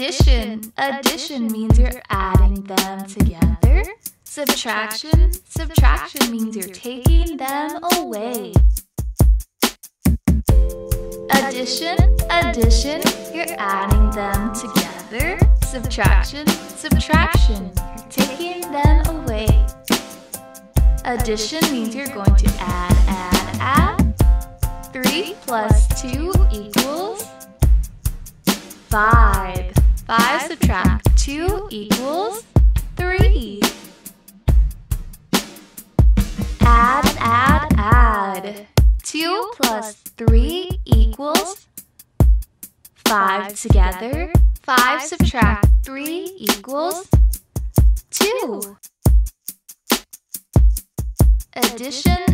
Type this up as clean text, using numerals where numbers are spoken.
Addition. Addition means you're adding them together. Subtraction. Subtraction means you're taking them away. Addition. Addition, you're adding them together. Subtraction. Subtraction, you're taking them away. Addition means you're going to add. 3 plus 2 equals 5. 5 subtract 2 equals 3. Add. 2 plus 3 equals 5 together. 5 subtract 3 equals 2. Addition.